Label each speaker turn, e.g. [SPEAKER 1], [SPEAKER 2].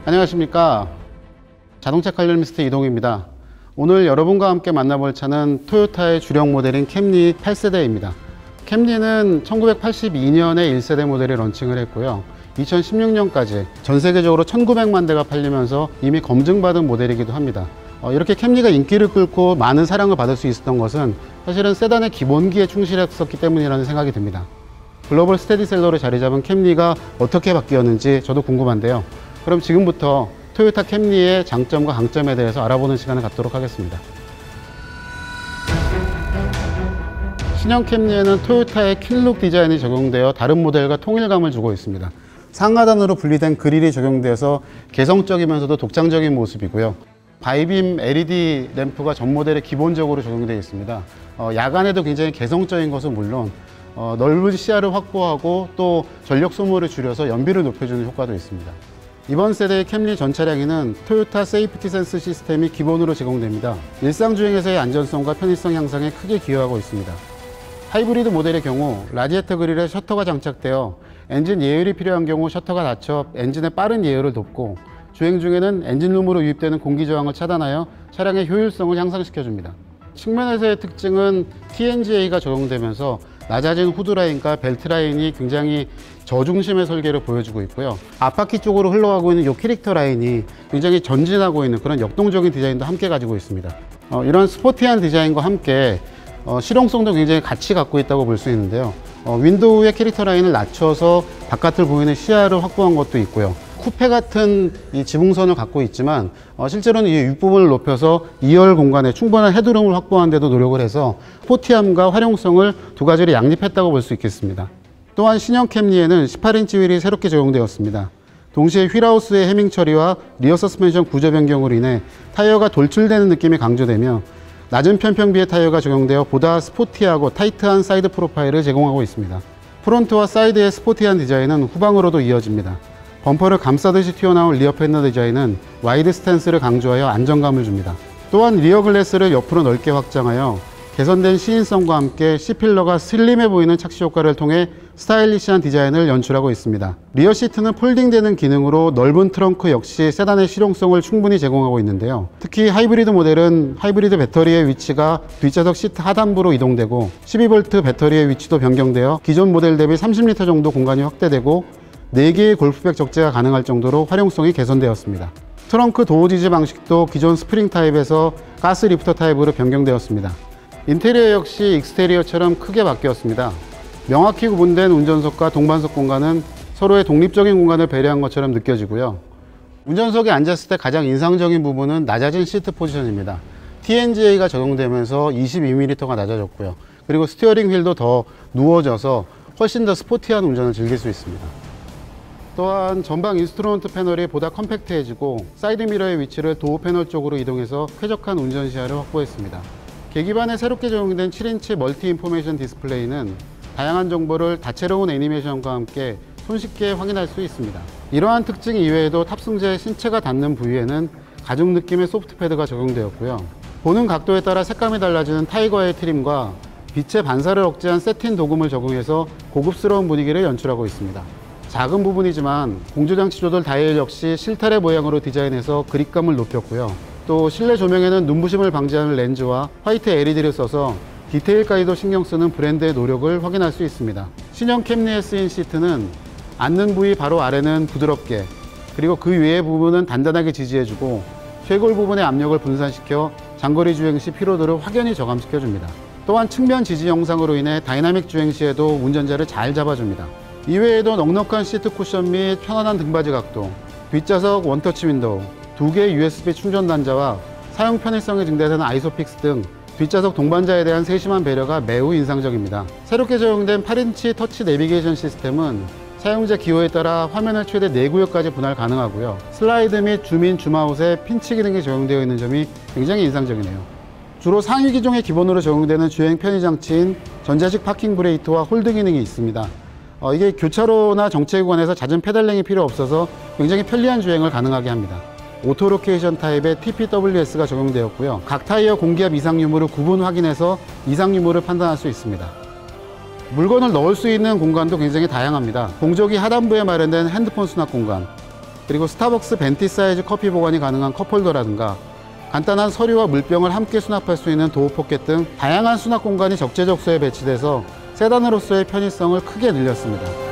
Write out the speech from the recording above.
[SPEAKER 1] 안녕하십니까. 자동차 칼럼니스트 이동입니다. 오늘 여러분과 함께 만나볼 차는 토요타의 주력 모델인 캠리 8세대입니다. 캠리는 1982년에 1세대 모델이 런칭을 했고요. 2016년까지 전 세계적으로 1900만 대가 팔리면서 이미 검증받은 모델이기도 합니다. 이렇게 캠리가 인기를 끌고 많은 사랑을 받을 수 있었던 것은 사실은 세단의 기본기에 충실했었기 때문이라는 생각이 듭니다. 글로벌 스테디셀러로 자리 잡은 캠리가 어떻게 바뀌었는지 저도 궁금한데요. 그럼 지금부터 토요타 캠리의 장점과 강점에 대해서 알아보는 시간을 갖도록 하겠습니다. 신형 캠리에는 토요타의 킬룩 디자인이 적용되어 다른 모델과 통일감을 주고 있습니다. 상하단으로 분리된 그릴이 적용돼서 개성적이면서도 독창적인 모습이고요. 바이빔 LED 램프가 전 모델에 기본적으로 적용되어 있습니다. 야간에도 굉장히 개성적인 것은 물론 넓은 시야를 확보하고 또 전력 소모를 줄여서 연비를 높여주는 효과도 있습니다. 이번 세대의 캠리 전 차량에는 토요타 세이프티 센스 시스템이 기본으로 제공됩니다. 일상주행에서의 안전성과 편의성 향상에 크게 기여하고 있습니다. 하이브리드 모델의 경우 라디에이터 그릴에 셔터가 장착되어 엔진 예열이 필요한 경우 셔터가 닫혀 엔진의 빠른 예열을 돕고, 주행 중에는 엔진룸으로 유입되는 공기 저항을 차단하여 차량의 효율성을 향상시켜줍니다. 측면에서의 특징은 TNGA가 적용되면서 낮아진 후드라인과 벨트라인이 굉장히 저중심의 설계를 보여주고 있고요. 앞바퀴 쪽으로 흘러가고 있는 이 캐릭터 라인이 굉장히 전진하고 있는 그런 역동적인 디자인도 함께 가지고 있습니다. 이런 스포티한 디자인과 함께 실용성도 굉장히 같이 갖고 있다고 볼 수 있는데요. 윈도우의 캐릭터 라인을 낮춰서 바깥을 보이는 시야를 확보한 것도 있고요. 쿠페 같은 이 지붕선을 갖고 있지만 실제로는 이 윗부분을 높여서 2열 공간에 충분한 헤드룸을 확보하는 데도 노력을 해서 스포티함과 활용성을 두 가지를 양립했다고 볼 수 있겠습니다. 또한 신형 캠리에는 18인치 휠이 새롭게 적용되었습니다. 동시에 휠하우스의 해밍 처리와 리어 서스펜션 구조 변경으로 인해 타이어가 돌출되는 느낌이 강조되며 낮은 편평비의 타이어가 적용되어 보다 스포티하고 타이트한 사이드 프로파일을 제공하고 있습니다. 프론트와 사이드의 스포티한 디자인은 후방으로도 이어집니다. 범퍼를 감싸듯이 튀어나온 리어 패널 디자인은 와이드 스탠스를 강조하여 안정감을 줍니다. 또한 리어 글래스를 옆으로 넓게 확장하여 개선된 시인성과 함께 C필러가 슬림해 보이는 착시 효과를 통해 스타일리시한 디자인을 연출하고 있습니다. 리어 시트는 폴딩되는 기능으로 넓은 트렁크 역시 세단의 실용성을 충분히 제공하고 있는데요. 특히 하이브리드 모델은 하이브리드 배터리의 위치가 뒷좌석 시트 하단부로 이동되고 12V 배터리의 위치도 변경되어 기존 모델 대비 30리터 정도 공간이 확대되고 4개의 골프백 적재가 가능할 정도로 활용성이 개선되었습니다. 트렁크 도어 지지 방식도 기존 스프링 타입에서 가스 리프터 타입으로 변경되었습니다. 인테리어 역시 익스테리어처럼 크게 바뀌었습니다. 명확히 구분된 운전석과 동반석 공간은 서로의 독립적인 공간을 배려한 것처럼 느껴지고요. 운전석에 앉았을 때 가장 인상적인 부분은 낮아진 시트 포지션입니다. TNGA가 적용되면서 22mm가 낮아졌고요. 그리고 스티어링 휠도 더 누워져서 훨씬 더 스포티한 운전을 즐길 수 있습니다. 또한 전방 인스트루먼트 패널이 보다 컴팩트해지고 사이드 미러의 위치를 도어 패널 쪽으로 이동해서 쾌적한 운전 시야를 확보했습니다. 계기판에 새롭게 적용된 7인치 멀티 인포메이션 디스플레이는 다양한 정보를 다채로운 애니메이션과 함께 손쉽게 확인할 수 있습니다. 이러한 특징 이외에도 탑승자의 신체가 닿는 부위에는 가죽 느낌의 소프트 패드가 적용되었고요. 보는 각도에 따라 색감이 달라지는 타이거의 트림과 빛의 반사를 억제한 세틴 도금을 적용해서 고급스러운 분위기를 연출하고 있습니다. 작은 부분이지만 공조장치 조절 다이얼 역시 실타래 모양으로 디자인해서 그립감을 높였고요. 또 실내 조명에는 눈부심을 방지하는 렌즈와 화이트 LED를 써서 디테일까지도 신경 쓰는 브랜드의 노력을 확인할 수 있습니다. 신형 캠리에 쓰인 시트는 앉는 부위 바로 아래는 부드럽게, 그리고 그 위의 부분은 단단하게 지지해주고 쇄골 부분의 압력을 분산시켜 장거리 주행 시 피로도를 확연히 저감시켜줍니다. 또한 측면 지지 영상으로 인해 다이나믹 주행 시에도 운전자를 잘 잡아줍니다. 이외에도 넉넉한 시트 쿠션 및 편안한 등받이 각도, 뒷좌석 원터치 윈도우, 2개의 USB 충전 단자와 사용 편의성이 증대되는 아이소픽스 등 뒷좌석 동반자에 대한 세심한 배려가 매우 인상적입니다. 새롭게 적용된 8인치 터치 내비게이션 시스템은 사용자 기호에 따라 화면을 최대 4구역까지 분할 가능하고요. 슬라이드 및 줌인 줌아웃에 핀치 기능이 적용되어 있는 점이 굉장히 인상적이네요. 주로 상위 기종에 기본으로 적용되는 주행 편의 장치인 전자식 파킹 브레이크와 홀드 기능이 있습니다. 이게 교차로나 정체 구간에서 잦은 페달링이 필요 없어서 굉장히 편리한 주행을 가능하게 합니다. 오토 로케이션 타입의 TPWS가 적용되었고요. 각 타이어 공기압 이상 유무를 구분 확인해서 이상 유무를 판단할 수 있습니다. 물건을 넣을 수 있는 공간도 굉장히 다양합니다. 공조기 하단부에 마련된 핸드폰 수납 공간, 그리고 스타벅스 벤티 사이즈 커피 보관이 가능한 컵홀더라든가 간단한 서류와 물병을 함께 수납할 수 있는 도어 포켓 등 다양한 수납 공간이 적재적소에 배치돼서 세단으로서의 편의성을 크게 늘렸습니다.